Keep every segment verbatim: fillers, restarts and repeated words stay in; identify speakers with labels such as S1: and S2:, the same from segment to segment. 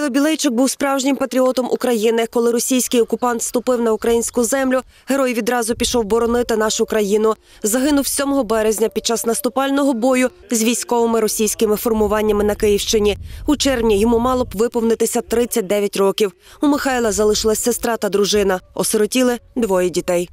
S1: Михайло Білейчук був справжнім патріотом України. Коли російський окупант вступив на українську землю, герой відразу пішов боронити нашу країну. Загинув сьомого березня під час наступального бою з військовими російськими формуваннями на Київщині. У червні йому мало б виповнитися тридцять дев'ять років. У Михайла залишилась сестра та дружина. Осиротіли двоє дітей.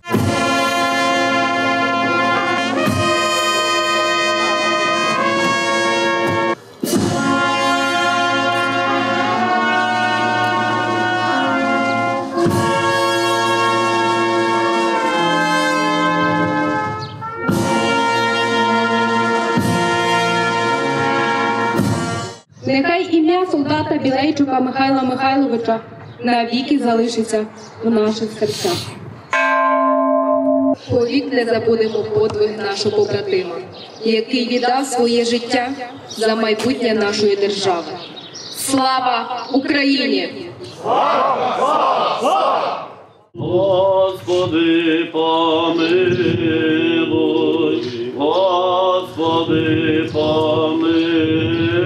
S2: Нехай ім'я солдата Білейчука Михайла Михайловича навіки залишиться в наших серцях. Повік не забудемо подвиг нашого побратима, який віддав своє життя за майбутнє нашої держави. Слава Україні!
S3: Слава! Слава! Слава! Господи, помилуй, Господи, помилуй.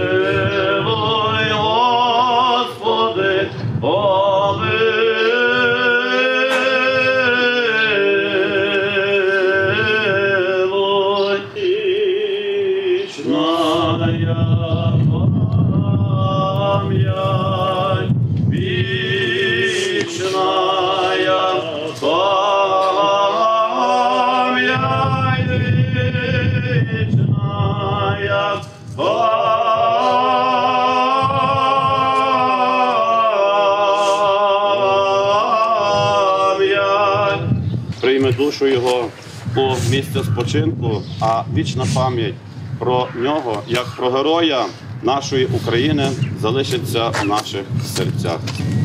S3: Прийме душу його у місце спочинку, а вічна пам'ять про нього, як про героя нашої України, залишиться в наших серцях.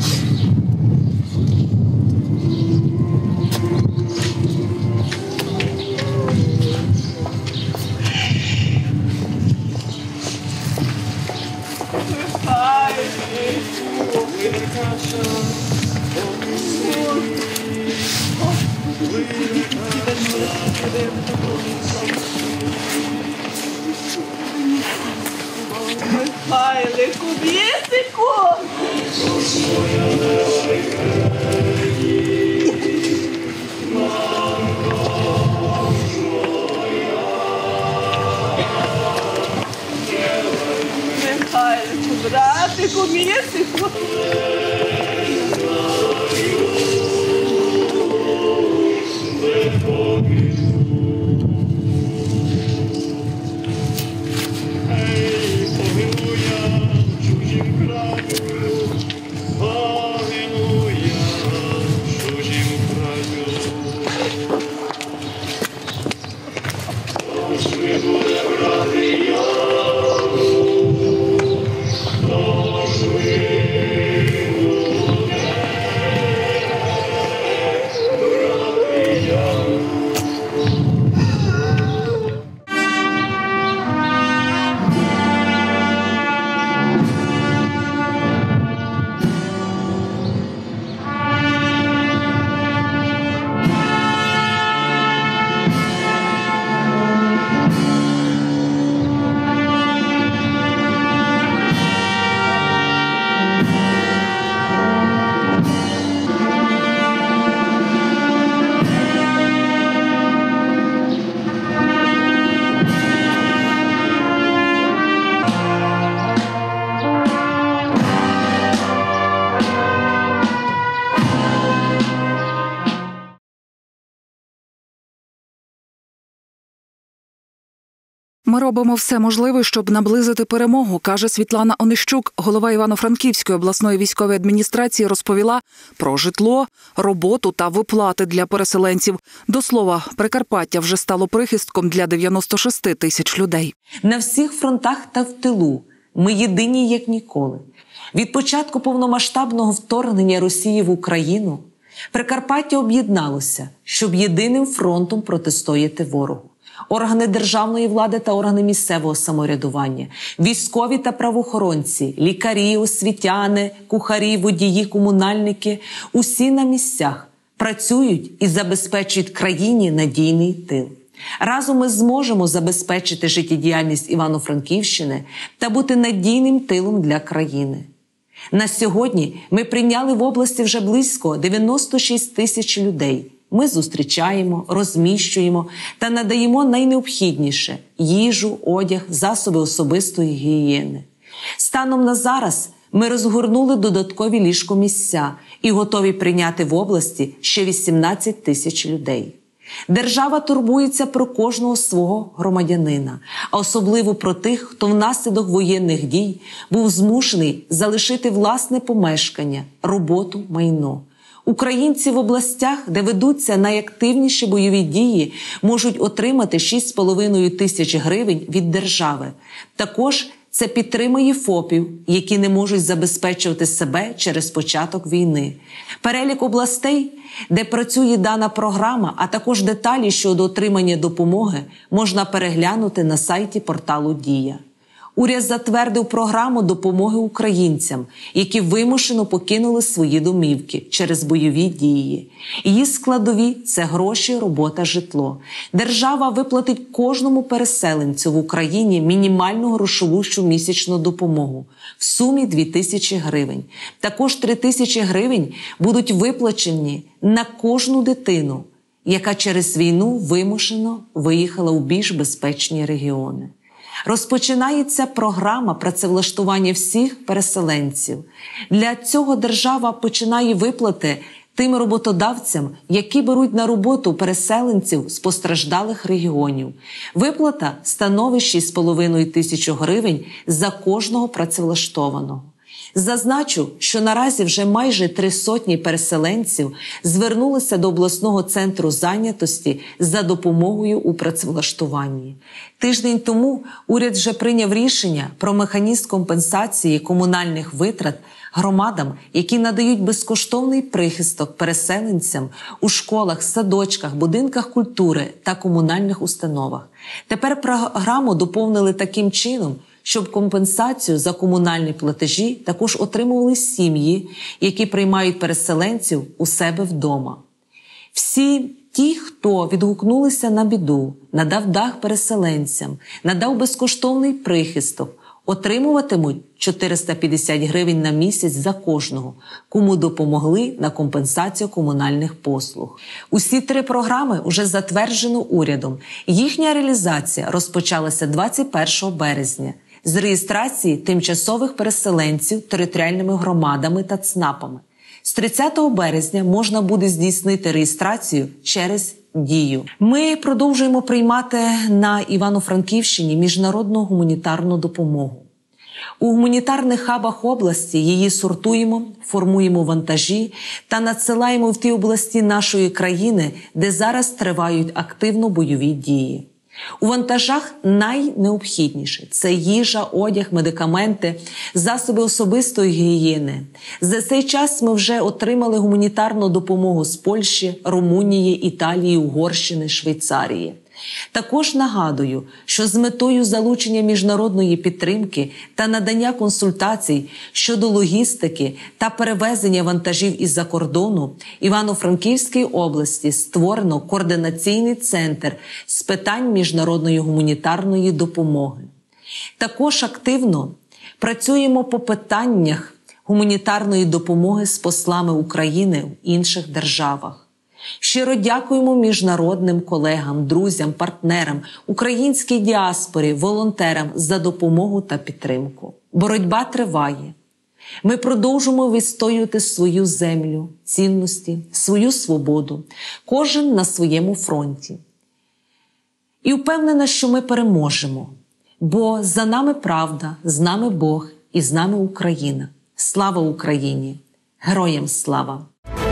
S4: Михайлику, бісику! Михайлику, братику, бісику!
S5: Ми робимо все можливе, щоб наблизити перемогу, каже Світлана Онищук. Голова Івано-Франківської обласної військової адміністрації розповіла про житло, роботу та виплати для переселенців. До слова, Прикарпаття вже стало прихистком для дев'яноста шести тисяч людей.
S6: На всіх фронтах та в тилу ми єдині як ніколи. Від початку повномасштабного вторгнення Росії в Україну Прикарпаття об'єдналося, щоб єдиним фронтом протистояти ворогу. Органи державної влади та органи місцевого самоврядування, військові та правоохоронці, лікарі, освітяни, кухарі, водії, комунальники – усі на місцях працюють і забезпечують країні надійний тил. Разом ми зможемо забезпечити життєдіяльність Івано-Франківщини та бути надійним тилом для країни. На сьогодні ми прийняли в області вже близько дев'яносто шість тисяч людей. Ми зустрічаємо, розміщуємо та надаємо найнеобхідніше – їжу, одяг, засоби особистої гігієни. Станом на зараз ми розгорнули додаткові ліжкомісця і готові прийняти в області ще вісімнадцять тисяч людей. Держава турбується про кожного свого громадянина, а особливо про тих, хто внаслідок воєнних дій був змушений залишити власне помешкання, роботу, майно. Українці в областях, де ведуться найактивніші бойові дії, можуть отримати шість з половиною тисяч гривень від держави. Також це підтримує ФОПів, які не можуть забезпечувати себе через початок війни. Перелік областей, де працює дана програма, а також деталі щодо отримання допомоги, можна переглянути на сайті порталу «Дія». Уряд затвердив програму допомоги українцям, які вимушено покинули свої домівки через бойові дії. Її складові – це гроші, робота, житло. Держава виплатить кожному переселенцю в Україні мінімальну грошову щомісячну допомогу в сумі дві тисячі гривень. Також три тисячі гривень будуть виплачені на кожну дитину, яка через війну вимушено виїхала у більш безпечні регіони. Розпочинається програма працевлаштування всіх переселенців. Для цього держава починає виплати тим роботодавцям, які беруть на роботу переселенців з постраждалих регіонів. Виплата становить шість з половиною тисяч гривень за кожного працевлаштованого. Зазначу, що наразі вже майже три сотні переселенців звернулися до обласного центру зайнятості за допомогою у працевлаштуванні. Тиждень тому уряд вже прийняв рішення про механізм компенсації комунальних витрат громадам, які надають безкоштовний прихисток переселенцям у школах, садочках, будинках культури та комунальних установах. Тепер програму доповнили таким чином, щоб компенсацію за комунальні платежі також отримували сім'ї, які приймають переселенців у себе вдома. Всі ті, хто відгукнулися на біду, надав дах переселенцям, надав безкоштовний прихисток, отримуватимуть чотириста п'ятдесят гривень на місяць за кожного, кому допомогли на компенсацію комунальних послуг. Усі три програми вже затверджено урядом. Їхня реалізація розпочалася двадцять першого березня з реєстрації тимчасових переселенців територіальними громадами та ЦНАПами. З тридцятого березня можна буде здійснити реєстрацію через Дію. Ми продовжуємо приймати на Івано-Франківщині міжнародну гуманітарну допомогу. У гуманітарних хабах області її сортуємо, формуємо вантажі та надсилаємо в ті області нашої країни, де зараз тривають активно бойові дії. У вантажах найнеобхідніше – це їжа, одяг, медикаменти, засоби особистої гігієни. За цей час ми вже отримали гуманітарну допомогу з Польщі, Румунії, Італії, Угорщини, Швейцарії. Також нагадую, що з метою залучення міжнародної підтримки та надання консультацій щодо логістики та перевезення вантажів із-за кордону Івано-Франківській області створено координаційний центр з питань міжнародної гуманітарної допомоги. Також активно працюємо по питаннях гуманітарної допомоги з послами України в інших державах. Щиро дякуємо міжнародним колегам, друзям, партнерам, українській діаспорі, волонтерам за допомогу та підтримку. Боротьба триває. Ми продовжуємо відстоювати свою землю, цінності, свою свободу, кожен на своєму фронті. І впевнена, що ми переможемо, бо за нами правда, з нами Бог і з нами Україна. Слава Україні! Героям слава!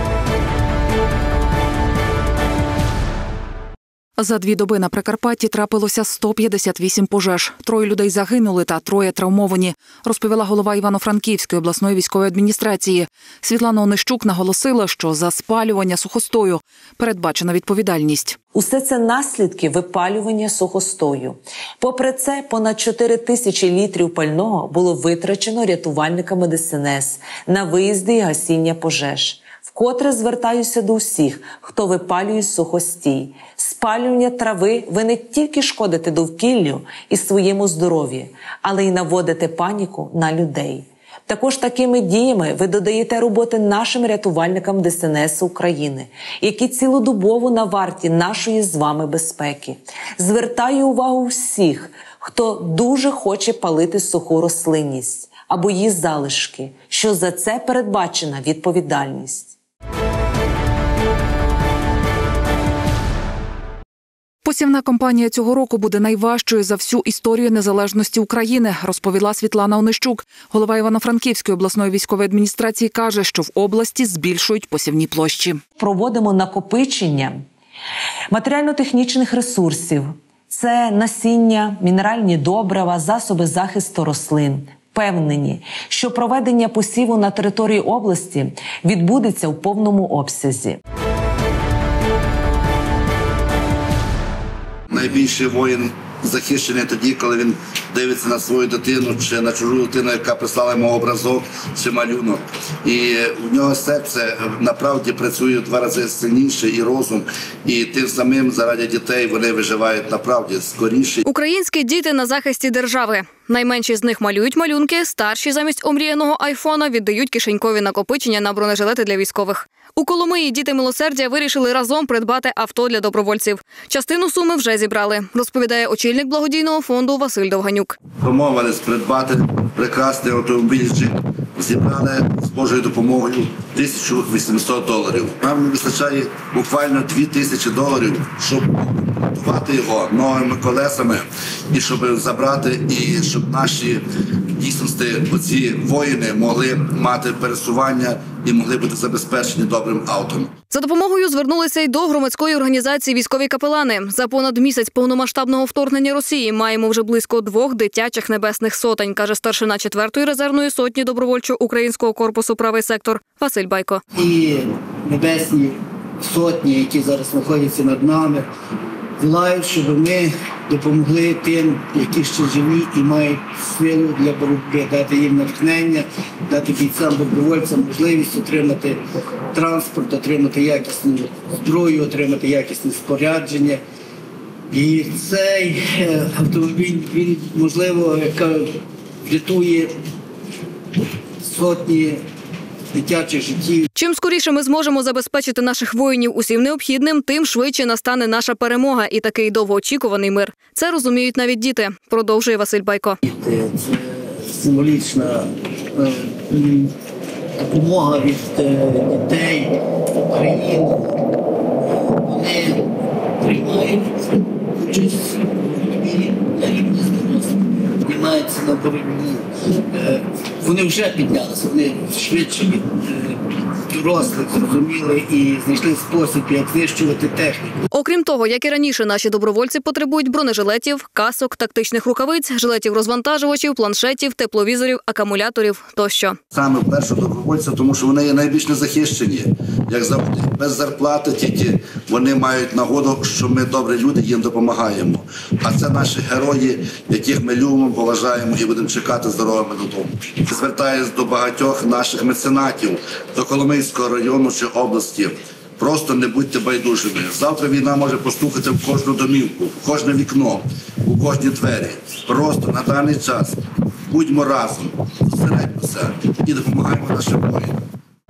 S5: За дві доби на Прикарпатті трапилося сто п'ятдесят вісім пожеж. Троє людей загинули та троє травмовані, розповіла голова Івано-Франківської обласної військової адміністрації. Світлана Онищук наголосила, що за спалювання сухостою передбачена відповідальність.
S6: Усе це наслідки випалювання сухостою. Попри це, понад чотири тисячі літрів пального було витрачено рятувальниками Де Ес Ен Ес на виїзди і гасіння пожеж. Вкотре звертаюся до всіх, хто випалює сухостій. Спалювання трави ви не тільки шкодите довкіллю і своєму здоров'ю, але й наводите паніку на людей. Також такими діями ви додаєте роботи нашим рятувальникам Де Ес En Ес України, які цілодобово на варті нашої з вами безпеки. Звертаю увагу всіх, хто дуже хоче палити суху рослинність або її залишки, що за це передбачена відповідальність.
S5: Посівна кампанія цього року буде найважчою за всю історію незалежності України, розповіла Світлана Онищук. Голова Івано-Франківської обласної військової адміністрації каже, що в області збільшують посівні площі.
S6: Проводимо накопичення матеріально-технічних ресурсів. Це насіння, мінеральні добрива, засоби захисту рослин. Впевнені, що проведення посіву на території області відбудеться в повному обсязі.
S7: Найбільший воїн захищений тоді, коли він дивиться на свою дитину чи на чужу дитину, яка прислала йому образок чи малюнок. І в нього серце направді працює в два рази сильніше і розум. І тим самим заради дітей вони виживають направді скоріше.
S8: Українські діти на захисті держави. Найменші з них малюють малюнки, старші замість омріяного айфона віддають кишенькові накопичення на бронежилети для військових. У Коломиї діти милосердя вирішили разом придбати авто для добровольців. Частину суми вже зібрали, розповідає очільник благодійного фонду Василь Довганюк.
S7: Домовились придбати прекрасний автомобіль «Джип». Зібрали з Божою допомогою тисячу вісімсот доларів. Нам не вистачає буквально дві тисячі доларів, щоб готувати його новими колесами і щоб забрати, і щоб наші дійсності, оці воїни могли мати пересування і могли бути забезпечені добрим автом.
S8: За допомогою звернулися й до громадської організації «Військові капелани». За понад місяць повномасштабного вторгнення Росії маємо вже близько двох дитячих небесних сотень, каже старшина четвертої резервної сотні добровольчого українського корпусу «Правий сектор» Василь Байко.
S9: І небесні сотні, які зараз знаходяться над нами, волають, щоб ми допомогли тим, які ще живі і мають силу для боротьби, дати їм натхнення, дати бійцям-добровольцям можливість отримати транспорт, отримати якісну зброю, отримати якісне спорядження. І цей автомобіль, він, можливо, врятує сотні дитячих життів.
S8: Чим скоріше ми зможемо забезпечити наших воїнів усім необхідним, тим швидше настане наша перемога і такий довгоочікуваний мир. Це розуміють навіть діти, продовжує Василь Байко.
S9: Це символічна допомога від дітей України. Вони приймають участь на рівні з дорослими, піднімаються на боротьбу. Вони вже піднялися, вони швидше від дорослих зрозуміли і знайшли спосіб, як знищувати техніку.
S8: Окрім того, як і раніше, наші добровольці потребують бронежилетів, касок, тактичних рукавиць, жилетів-розвантажувачів, планшетів, тепловізорів, акумуляторів тощо.
S7: Саме перше добровольці, тому що вони є найбільш незахищені, як завжди. Без зарплати тільки вони мають нагоду, що ми добрі люди їм допомагаємо. А це наші герої, яких ми любимо, поважаємо і будемо чекати здоровими додому. Звертаюсь до багатьох наших меценатів, до Коломийського району чи області. Просто не будьте байдужими. Завтра війна може постукати в кожну домівку, в кожне вікно, у кожні двері. Просто на даний час будьмо разом, зосередьмося і допомагаємо нашим воїнам.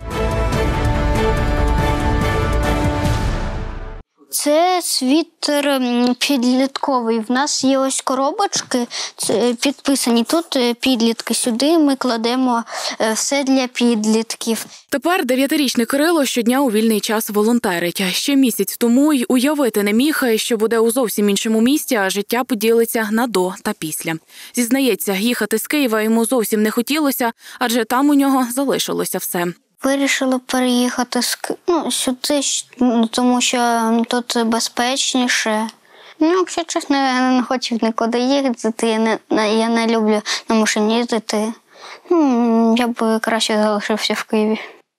S10: Це світер підлітковий. В нас є ось коробочки підписані. Тут підлітки. Сюди ми кладемо все для підлітків.
S11: Тепер дев'ятирічний Кирило щодня у вільний час волонтерить. Ще місяць тому й уявити не міг, що буде у зовсім іншому місті, а життя поділиться на до та після. Зізнається, їхати з Києва йому зовсім не хотілося, адже там у нього залишилося все.
S10: Вирішила переїхати ну, сюди, тому що тут безпечніше. Ну, якщо чесно, я не хочу нікуди їздити, я не, я не люблю на машині їздити. Ну, я б краще залишився в Києві.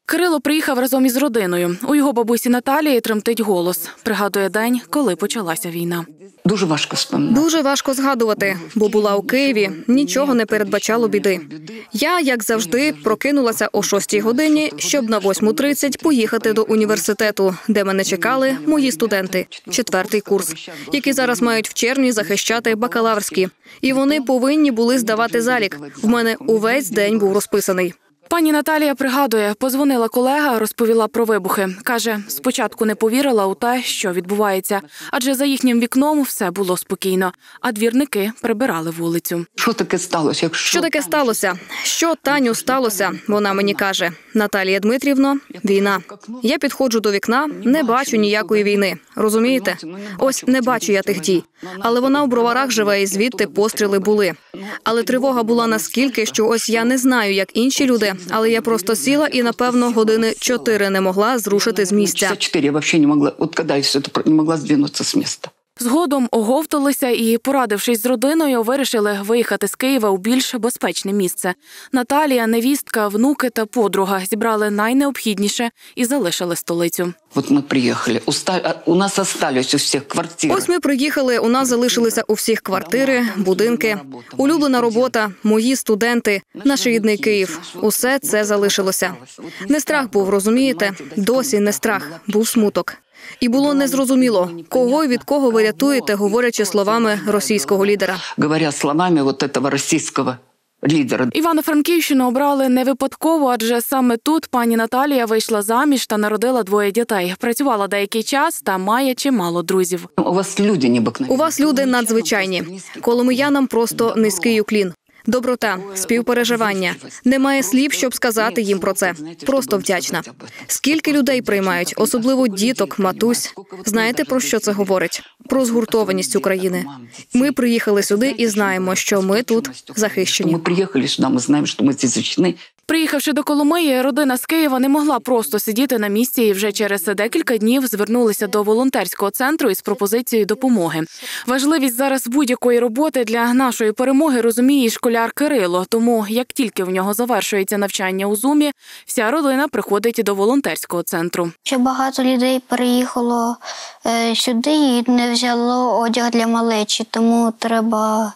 S11: Кирило приїхав разом із родиною. У його бабусі Наталії тремтить голос. Пригадує день, коли почалася війна.
S12: Дуже важко вспоминати.
S8: Дуже важко згадувати, бо була у Києві, нічого не передбачало біди. Я, як завжди, прокинулася о шостій годині, щоб на восьму тридцять поїхати до університету, де мене чекали мої студенти, четвертий курс, які зараз мають в червні захищати бакалаврські. І вони повинні були здавати залік. В мене увесь день був розписаний.
S11: Пані Наталія пригадує, позвонила колега, розповіла про вибухи. Каже, спочатку не повірила у те, що відбувається, адже за їхнім вікном все було спокійно, а двірники прибирали вулицю.
S12: Що таке сталося? Якщо...
S8: Що таке сталося? Що, Таню, сталося? Вона мені каже. Наталія Дмитрівно, війна. Я підходжу до вікна, не бачу ніякої війни. Розумієте? Ось не бачу я тих дій. Але вона у Броварах живе і звідти постріли були. Але тривога була наскільки, що ось я не знаю, як інші люди, але я просто сіла і, напевно, години чотири не могла зрушити з місця.
S12: чотири я взагалі не могла, от коли я все це не могла здвинутися з місця.
S11: Згодом оговталися і, порадившись з родиною, вирішили виїхати з Києва у більш безпечне місце. Наталія, невістка, внуки та подруга зібрали найнеобхідніше і залишили столицю.
S12: От ми приїхали, у нас залишились у всіх квартири.
S8: Ось ми приїхали, у нас залишилися у всіх квартири, будинки, улюблена робота, мої студенти, наш рідний Київ. Усе це залишилося. Не страх був, розумієте? Досі не страх, був смуток. І було незрозуміло, кого і від кого ви рятуєте, говорячи словами російського лідера.
S12: Говоря словами вот этого російського лідера.
S11: Івано-Франківщину обрали не випадково, адже саме тут пані Наталія вийшла заміж та народила двоє дітей. Працювала деякий час та має чимало друзів.
S12: У вас люди необикновенні.
S8: У вас люди надзвичайні. Коломиянам просто низький уклін. Доброта, співпереживання. Немає слів, щоб сказати їм про це. Просто вдячна. Скільки людей приймають, особливо діток, матусь. Знаєте, про що це говорить? Про згуртованість України. Ми приїхали сюди і знаємо, що ми тут захищені.
S12: Ми приїхали сюди, ми знаємо, що ми тут захищені.
S11: Приїхавши до Коломиї, родина з Києва не могла просто сидіти на місці і вже через декілька днів звернулися до волонтерського центру із пропозицією допомоги. Важливість зараз будь-якої роботи для нашої перемоги розуміє і школяр Кирило. Тому, як тільки в нього завершується навчання у Зумі, вся родина приходить до волонтерського центру.
S10: Ще багато людей переїхало е, сюди і не взяло одяг для малечі, тому треба...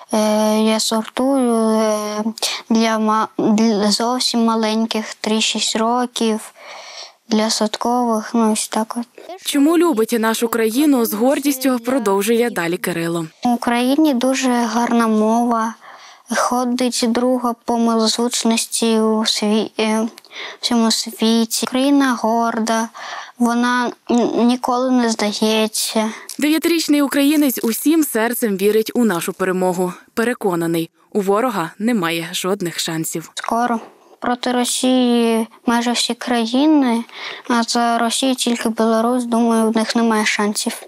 S10: Я сортую для, для зовсім маленьких три-шість років, для садкових, ну ось так от.
S11: Чому любить нашу країну, з гордістю продовжує далі Кирило.
S10: В Україні дуже гарна мова, ходить друга по милозвучності у сві... всьому світі. Україна горда, вона ніколи не здається.
S11: Дев'ятирічний українець усім серцем вірить у нашу перемогу. Переконаний, у ворога немає жодних шансів.
S10: Скоро. Проти Росії майже всі країни, а за Росію тільки Білорусь, думаю, в них немає шансів.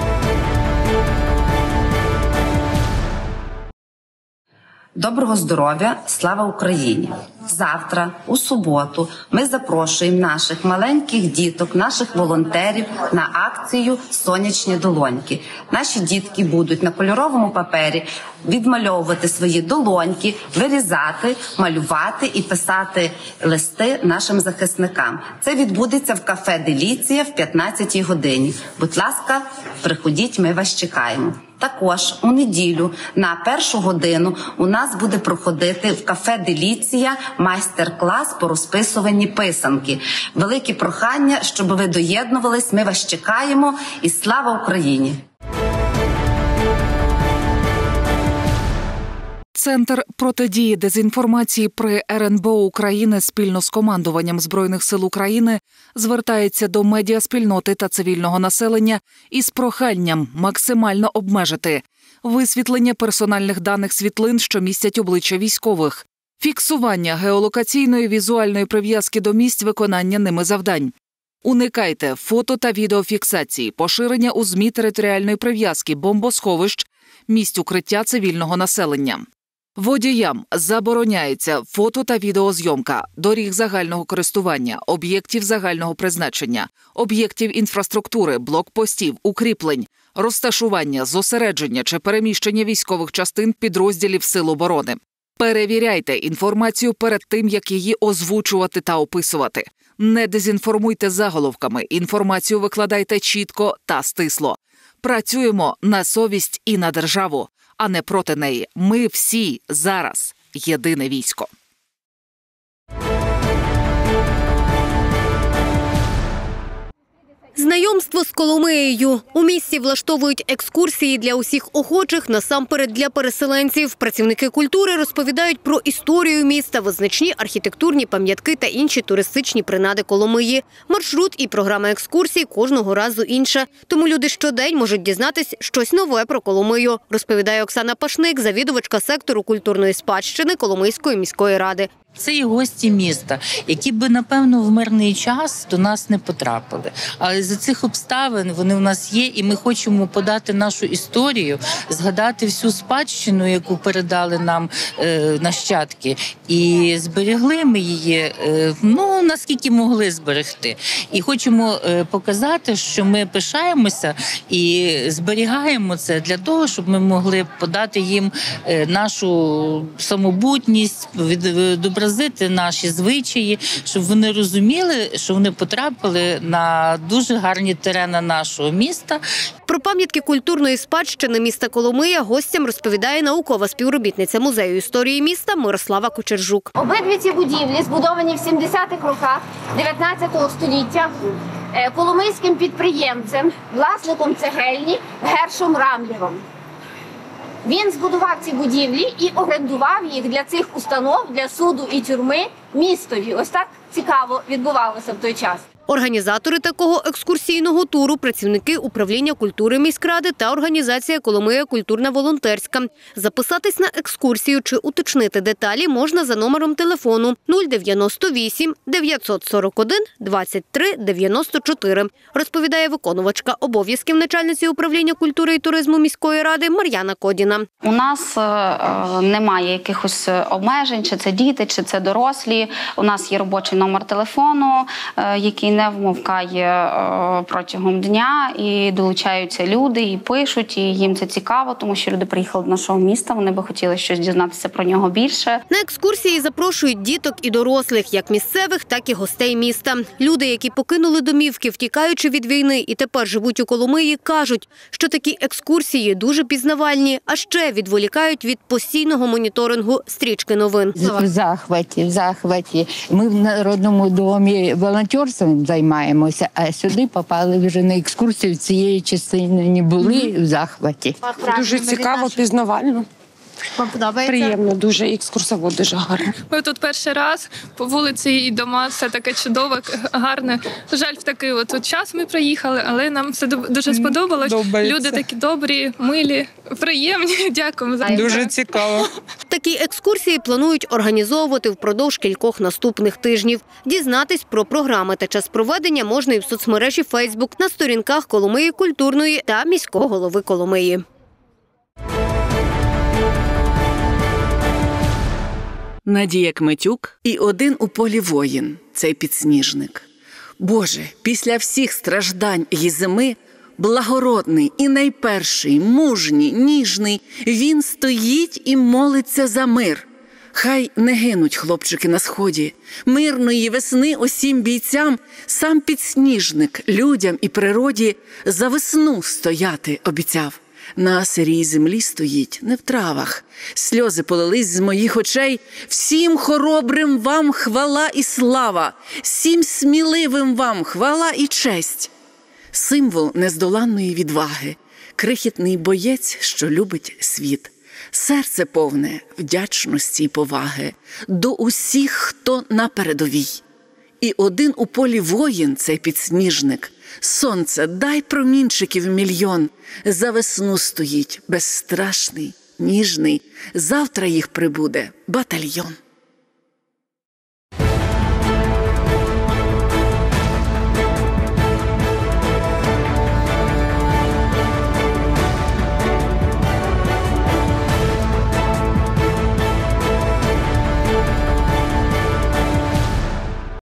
S13: Доброго здоров'я, слава Україні! Завтра, у суботу, ми запрошуємо наших маленьких діток, наших волонтерів на акцію «Сонячні долоньки». Наші дітки будуть на кольоровому папері відмальовувати свої долоньки, вирізати, малювати і писати листи нашим захисникам. Це відбудеться в кафе «Деліція» в п'ятнадцятій годині. Будь ласка, приходіть, ми вас чекаємо. Також у неділю на першу годину у нас буде проходити в кафе «Деліція» майстер-клас по розписуванні писанки. Велике прохання, щоб ви доєднувались, ми вас чекаємо і слава Україні!
S5: Центр протидії дезінформації при ер ен бе о України спільно з командуванням Збройних сил України звертається до медіаспільноти та цивільного населення із проханням максимально обмежити висвітлення персональних даних світлин, що містять обличчя військових, фіксування геолокаційної візуальної прив'язки до місць виконання ними завдань. Уникайте фото та відеофіксації, поширення у ЗМІ територіальної прив'язки, бомбосховищ, місць укриття цивільного населення. Водіям забороняється фото- та відеозйомка доріг загального користування, об'єктів загального призначення, об'єктів інфраструктури, блокпостів, укріплень, розташування, зосередження чи переміщення військових частин підрозділів Сил оборони. Перевіряйте інформацію перед тим, як її озвучувати та описувати. Не дезінформуйте заголовками, інформацію викладайте чітко та стисло. Працюємо на совість і на державу, а не проти неї. Ми всі зараз єдине військо.
S14: Знайомство з Коломиєю. У місті влаштовують екскурсії для усіх охочих, насамперед для переселенців. Працівники культури розповідають про історію міста, визначні архітектурні пам'ятки та інші туристичні принади Коломиї. Маршрут і програма екскурсій кожного разу інша. Тому люди щодень можуть дізнатись щось нове про Коломию, розповідає Оксана Пашник, завідувачка сектору культурної спадщини Коломийської міської ради.
S15: Це і гості міста, які би, напевно, в мирний час до нас не потрапили. Але за цих обставин вони в нас є, і ми хочемо подати нашу історію, згадати всю спадщину, яку передали нам е, нащадки. І зберегли ми її, е, ну, наскільки могли зберегти. І хочемо е, показати, що ми пишаємося і зберігаємо це для того, щоб ми могли подати їм е, нашу самобутність, відобразити наші звичаї, щоб вони розуміли, що вони потрапили на дуже гарні терени нашого міста.
S14: Про пам'ятки культурної спадщини міста Коломия гостям розповідає наукова співробітниця Музею історії міста Мирослава Кочержук.
S16: Обидві ці будівлі збудовані в сімдесятих роках дев'ятнадцятого століття коломийським підприємцем, власником цегельні Гершом Рамлєвим. Він збудував ці будівлі і орендував їх для цих установ, для суду і тюрми містові. Ось так цікаво відбувалося в той час.
S14: Організатори такого екскурсійного туру – працівники управління культури міськради та організація «Коломия культурна волонтерська». Записатись на екскурсію чи уточнити деталі можна за номером телефону нуль дев'яносто вісім дев'ятсот сорок один двадцять три дев'яносто чотири, розповідає виконувачка обов'язків начальниці управління культури і туризму міської ради Мар'яна Кодіна.
S17: У нас е, немає якихось обмежень, чи це діти, чи це дорослі. У нас є робочий номер телефону, е, який не вмовкає протягом дня, і долучаються люди, і пишуть, і їм це цікаво, тому що люди приїхали до нашого міста, вони би хотіли щось дізнатися про нього більше.
S14: На екскурсії запрошують діток і дорослих, як місцевих, так і гостей міста. Люди, які покинули домівки, втікаючи від війни і тепер живуть у Коломиї, кажуть, що такі екскурсії дуже пізнавальні, а ще відволікають від постійного моніторингу стрічки новин.
S18: В захваті, в захваті. Ми в Народному домі волонтерством займаємося, а сюди попали вже на екскурсію, цієї частини не були mm-hmm. в захваті.
S19: Дуже цікаво, пізнавально.
S14: Вам подобається?
S19: Приємно, дуже, екскурсовод дуже гарний.
S20: Ми тут перший раз, по вулиці і дома, все таке чудове, гарне. Жаль, в такий от час ми приїхали, але нам все дуже сподобалось. Добається. Люди такі добрі, милі, приємні. Дякуємо за це.
S19: Дуже цікаво.
S14: Такі екскурсії планують організовувати впродовж кількох наступних тижнів. Дізнатись про програми та час проведення можна і в соцмережі Фейсбук, на сторінках Коломиї культурної та міського голови Коломиї.
S21: Надія Кметюк і один у полі воїн – цей підсніжник. Боже, після всіх страждань і зими благородний і найперший, мужній, ніжний, він стоїть і молиться за мир. Хай не гинуть хлопчики на сході. Мирної весни усім бійцям сам підсніжник людям і природі за весну стояти обіцяв. На сирій землі стоїть, не в травах. Сльози полились з моїх очей. Всім хоробрим вам хвала і слава, всім сміливим вам хвала і честь. Символ нездоланної відваги, крихітний боєць, що любить світ. Серце повне вдячності й поваги до усіх, хто на передовій. І один у полі воїн, цей підсніжник. Сонце, дай промінчиків мільйон. За весну стоїть безстрашний, ніжний. Завтра їх прибуде батальйон.